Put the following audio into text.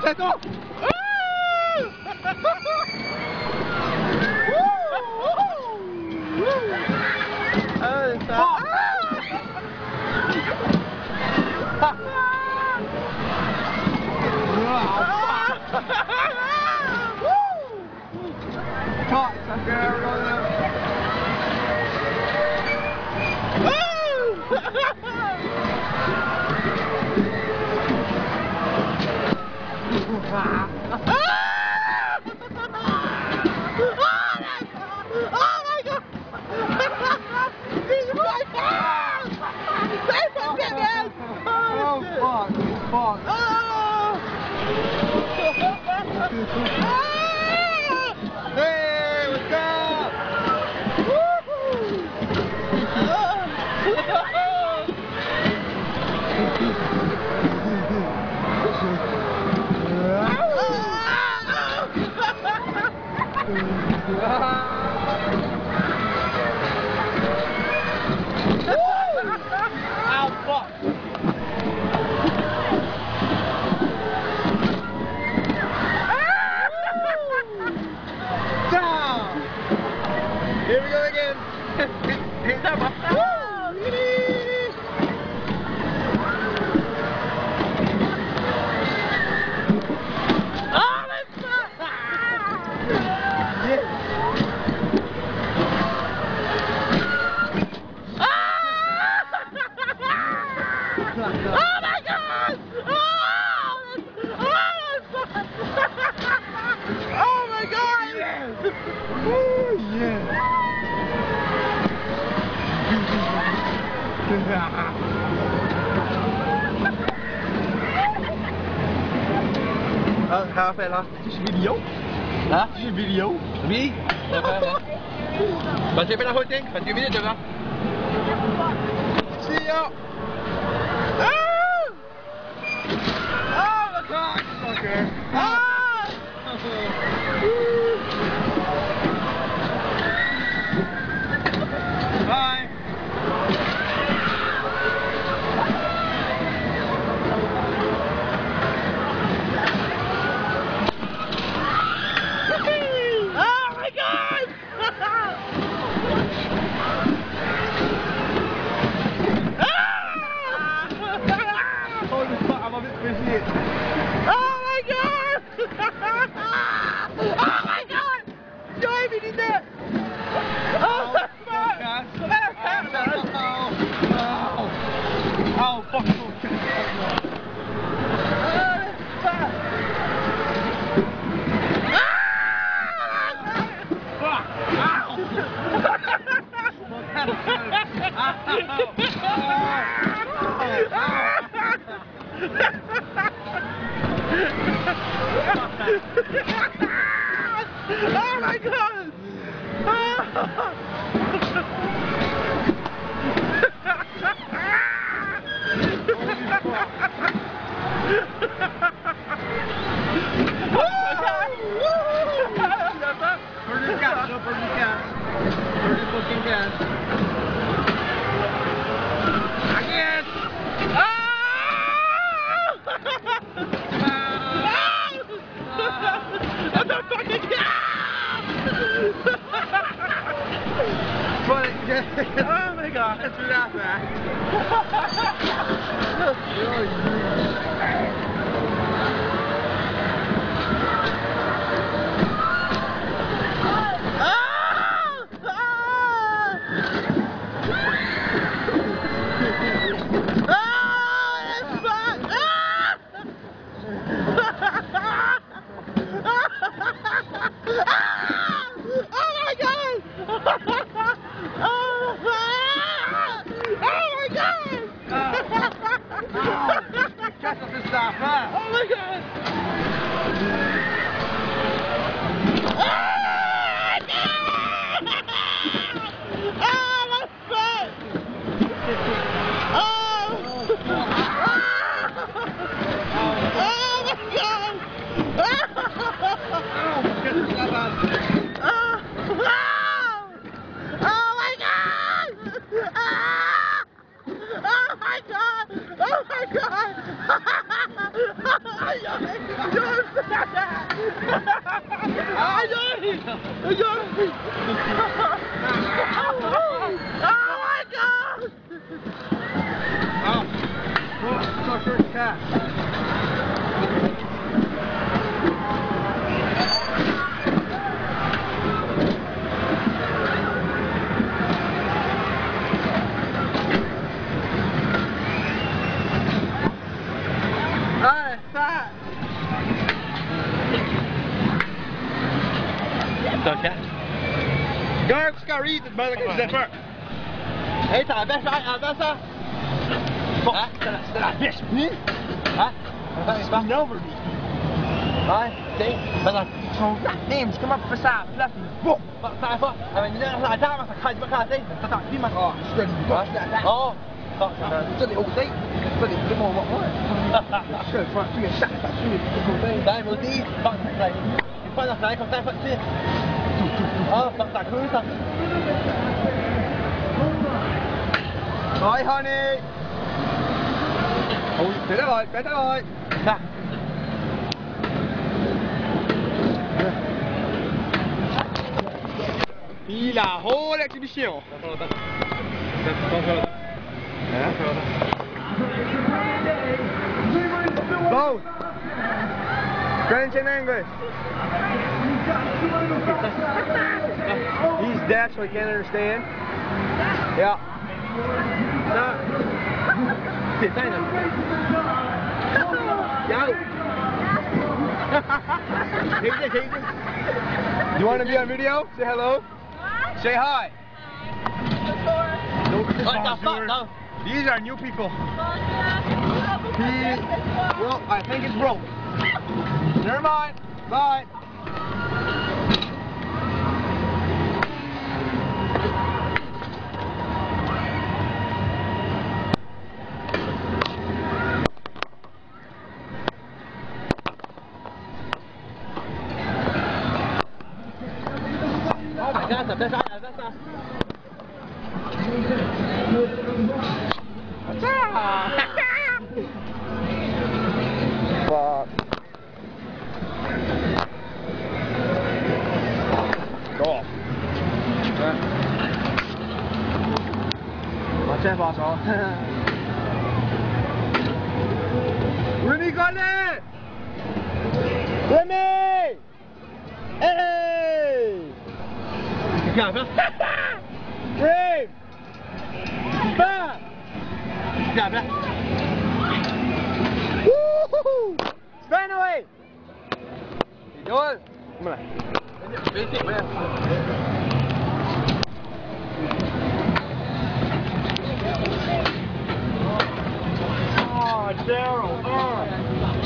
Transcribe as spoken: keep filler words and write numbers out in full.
c'est toi. Ah, ça. Caught, sucker. Hey, what's up? Ow, fuck. Here we go again. Here's that one. Oh, that's fun. Yeah. Oh my God! Oh, that's, oh, that's oh my God! Yes. Woo, yeah. Ah, ga even là. Tu fais vidéo? Hein? Tu fais vidéo? Oui. Bah j'ai fait la footing, vingt-huit minutes là. See ya! Ah! Oh my God! Sucker! Ah! Bye! Oh my God! Holy fuck, I'm a bit busy. Oh my God! Oh my God! Join me in there! Oh my God! Oh, oh, fuck, oh, Oh my God! Burger cat, no burger cat. Burger fucking cat. Again! I'm not fucking oh my God! Let's do that, man. Oh my God! Ah, my foot! Oh! Oh my God! Oh, goodness, that bad. Oh! Oh my God! Ah! Oh my God! Oh my God! Ai ơi! Ôi giời! Oh my God! Oh. Well, it's our first cat. Ơi, xa! Tôi chết. Garb ska read it, brother. Get that Hey, ta bäst jag bästa. Hả? Det där bäst ni. Hả? Spin over me. Rồi, chị, bây giờ So that name's come up for sap. Left me. Whoa. bạn tại sao? À mình ra lại ra mà khai mà khai đi. Ta ta đi mà. Oh, spread the gosh that that. Ồ. 这里有对，这里这么我我。是，放这个下下去，这个对。 Đây một tí, bạn phải này. Bạn là này không tay phận chứ. Ờ, bạn tại cứ sao? Rồi honey. Ôi, thế đó rồi, cái đó rồi. Nè. Puis la whole exhibition. Both. French and English. He's deaf, so he can't understand. Yeah. No. You want to be on video? Say hello. Say hi. What the fuck? No. These are new people. He, well, I think it's broke. Never mind. Bye. Oh my God, tập best I best I. Fuck. Go off. Watch that boss off. Remy got it! Remy! Hey! Gặp đó. Remy! Back! Gặp đó. Woo! Span away! You doing? Come on. Basic man. Oh, Daryl. Oh.